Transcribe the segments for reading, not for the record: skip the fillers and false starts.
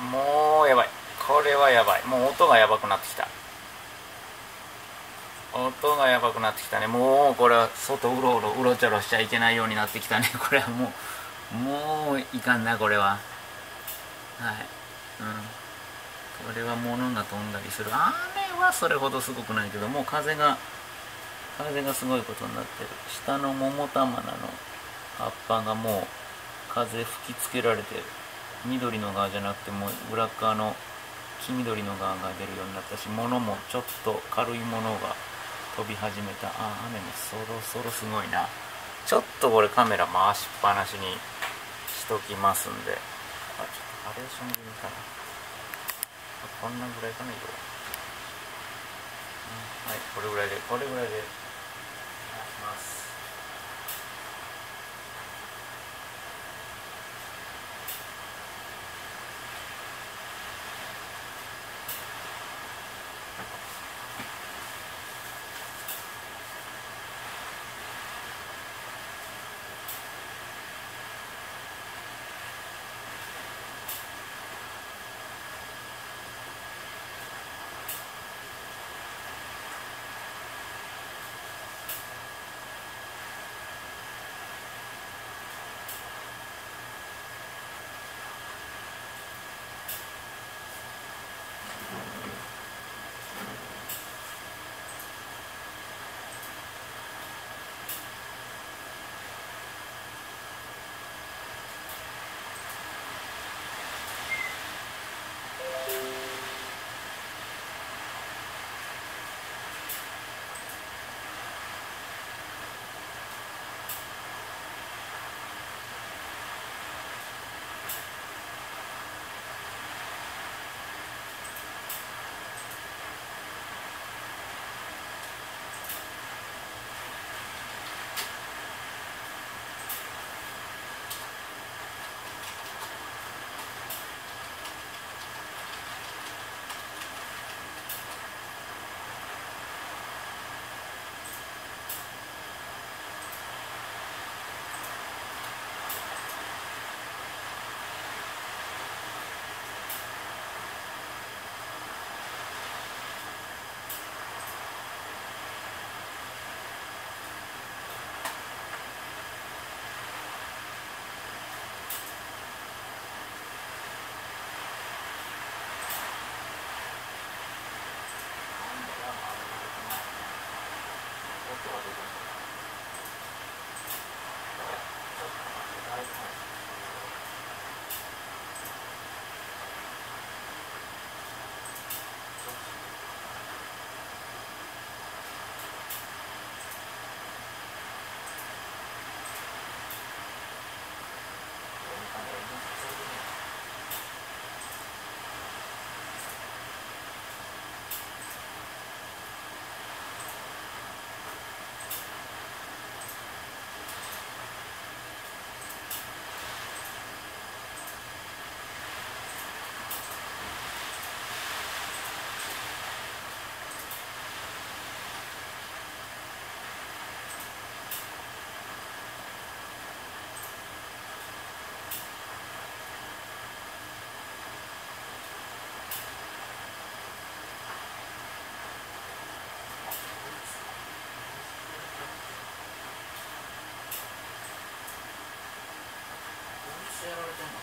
もうやばい。これはやばい。もう音がやばくなってきた。音がやばくなってきたね。もうこれは外うろちょろしちゃいけないようになってきたね。これはもういかんな、これは。はい。これは物が飛んだりする。雨はそれほどすごくないけど、もう風がすごいことになってる。下の桃玉菜の葉っぱがもう風吹きつけられてる。緑の側じゃなくて、もう裏側の黄緑の側が出るようになったし、物もちょっと軽いものが飛び始めた。雨もそろそろすごいな。ちょっとこれカメラ回しっぱなしにしときますんで。ちょっとハレーション気味かな。こんなぐらいかな、色は。はい、これぐらいでお願いします。やられてんの？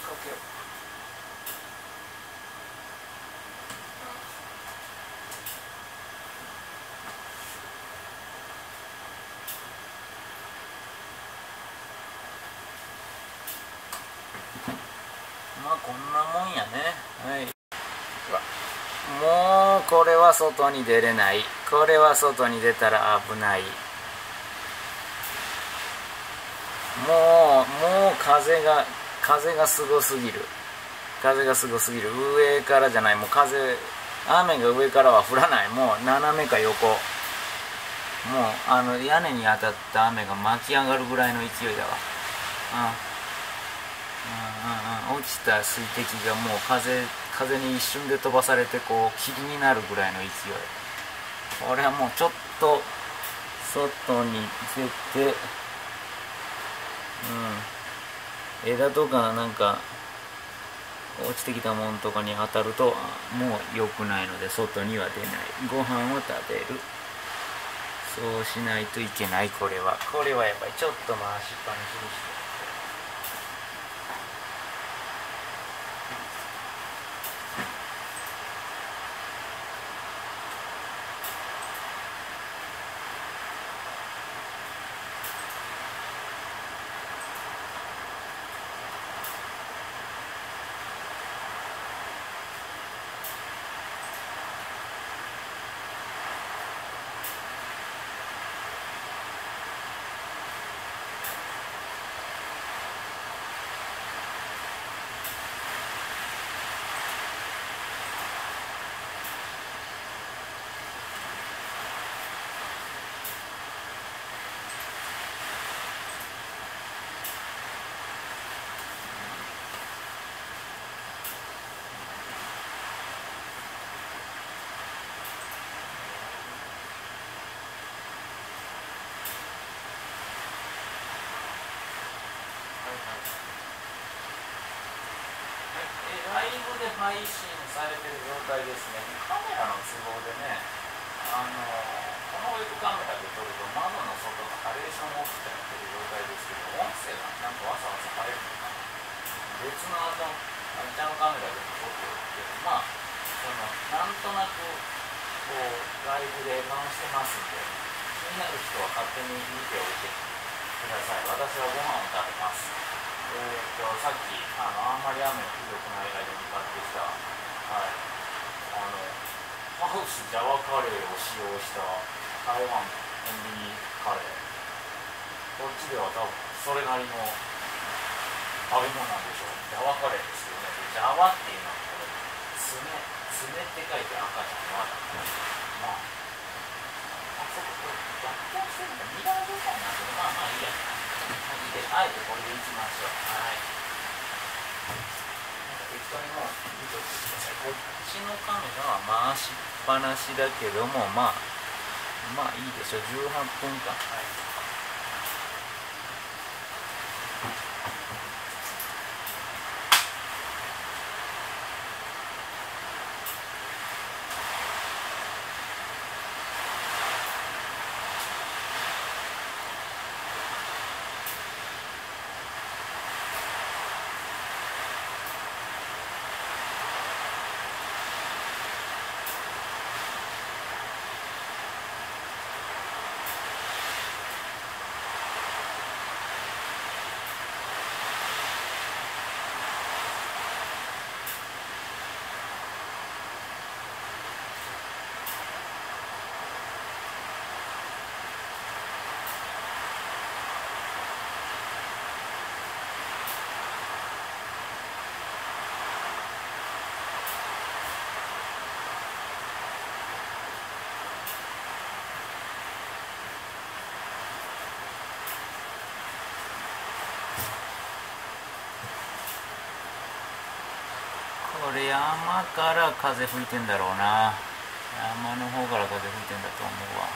かけよう。まあこんなもんやね。はい。もうこれは外に出れない。これは外に出たら危ない。もう風がすごすぎる。風がすごすぎる。上からじゃない、もう雨が上からは降らない。もう斜めか横。もう屋根に当たった雨が巻き上がるぐらいの勢いだわ。落ちた水滴がもう風に一瞬で飛ばされてこう霧になるぐらいの勢い。これはもうちょっと外に出て、枝とかなんか落ちてきたもんとかに当たるともう良くないので外には出ない。ご飯を食べる。そうしないといけない。これはやっぱりちょっと回しっぱなしにして。ライブで配信されてる状態ですね。カメラの都合でね、このウェブカメラで撮ると窓の外のハレーションオフってなってる状態ですけど、音声がちゃんとわさわさ入るのかな。別のちゃんカメラでも撮ってるけど、なんとなくこうライブで回してますんで、気になる人は勝手に見ておいてください。私はご飯を食べます。さっきあんまり雨がひどくない間に買ってきた、ハウスジャワカレーを使用した台湾コンビニカレー。こっちでは多分それなりの食べ物なんでしょう。ジャワカレーですよね。ジャワっていうのはこれ爪って書いて赤ちゃんの輪だから、そうこれ逆転してるんだ。2段状態なんだけど、いいや。あえてこれでいきましょう。はい。適当にもう見といてください。こっちのカメラは回しっぱなしだけども、いいでしょう。18分間。はい。これ山から風吹いてんだろうな。山の方から風吹いてんだと思うわ。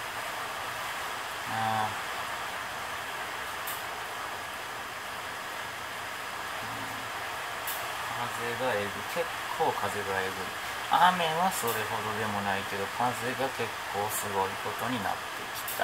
風がえぐい。結構風がえぐい。雨はそれほどでもないけど、風が結構すごいことになってき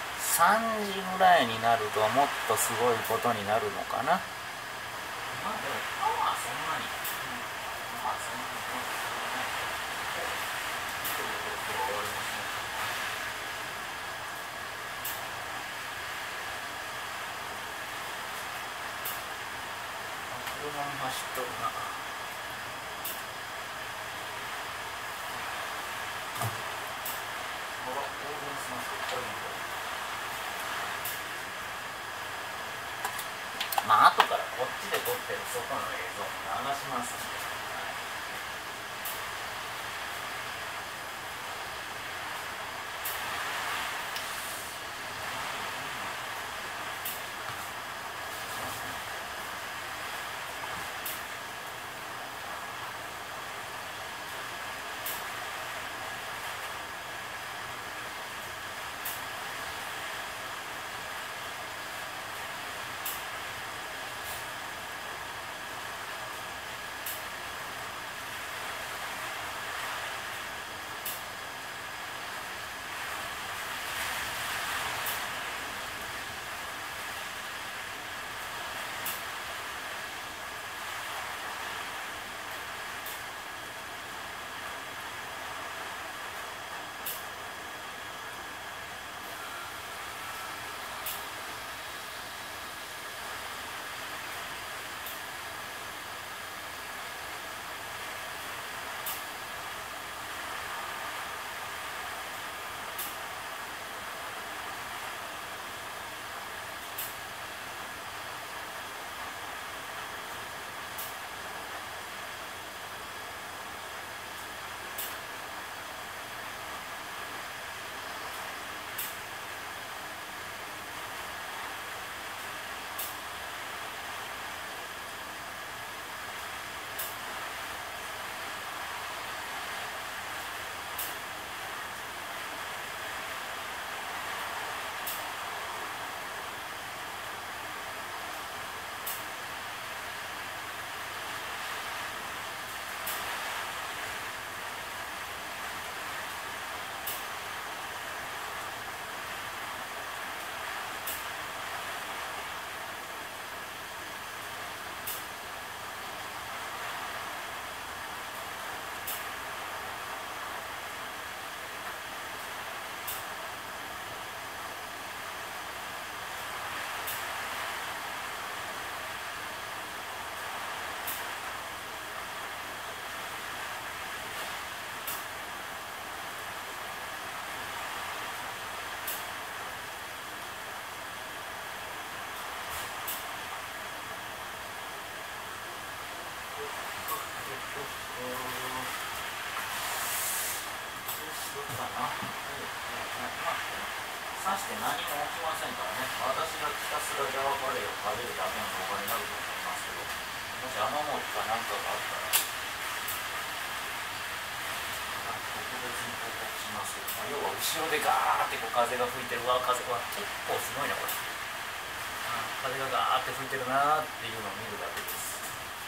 た。3時ぐらいになるともっとすごいことになるのかな。でもそんなにないけど、終わりますね。車も走っとるな。オーブンスマスこれまあ後からこっちで撮ってる外の映像も流しますんで、さして何も起きませんからね。私がひたすらジャワカレーを食べるだけの動画になると思いますけど、もし雨漏りかなんかがあったら特別に報告しますけど、要は後ろでガーってこう風が吹いてる風は結構すごいなこれ。風がガーって吹いてるなーっていうのを見るだけです。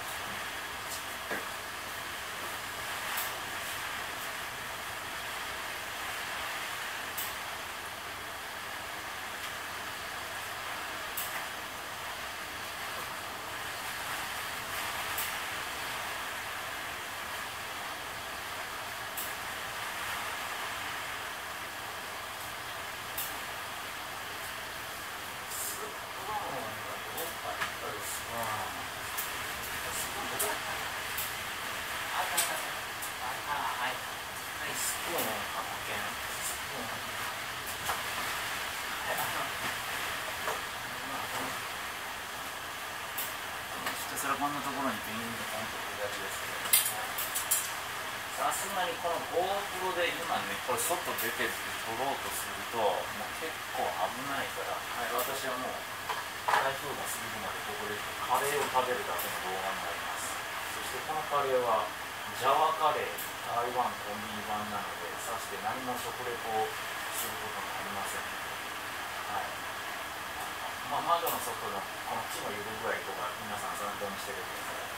それはこんなところにビーンとポンと置くだけですけど、さすがにこの GoPro で今ねこれ外出て撮ろうとするともう結構危ないから、私はもう台風が過ぎるまでここでカレーを食べるだけの動画になります。そしてこのカレーはジャワカレー台湾コンビニ版なので、さして何も食レポをすることがありませんので、窓の外のこの木の揺れ具合とか皆さん参考にしててください。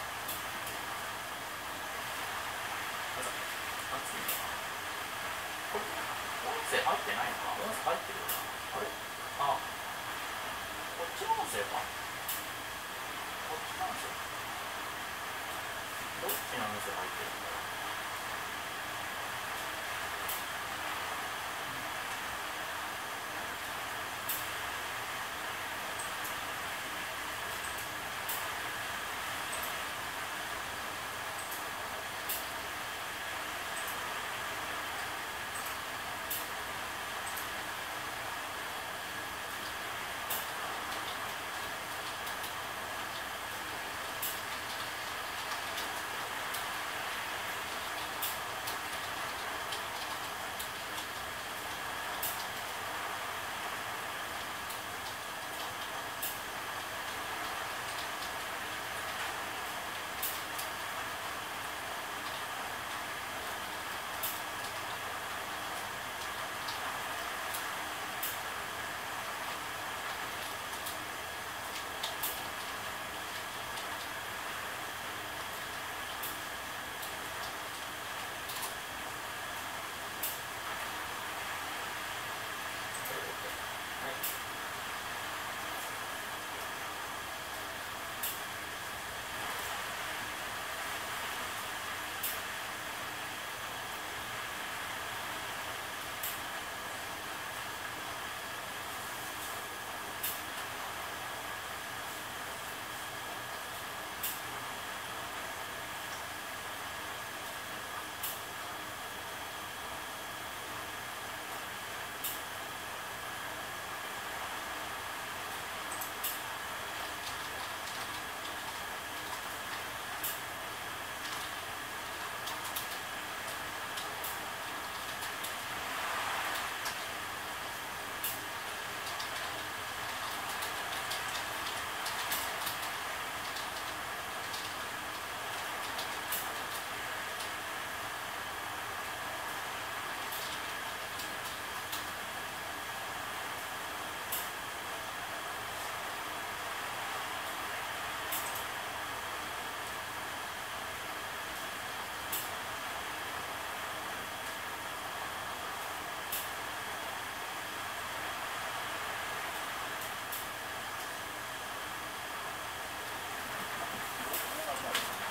暑いな。これ音声入ってないのか？音声入ってるよな。あれ？こっちの音声か？こっちの音声か？ どっちの味噌入ってるんだろ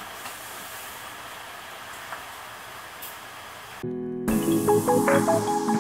う。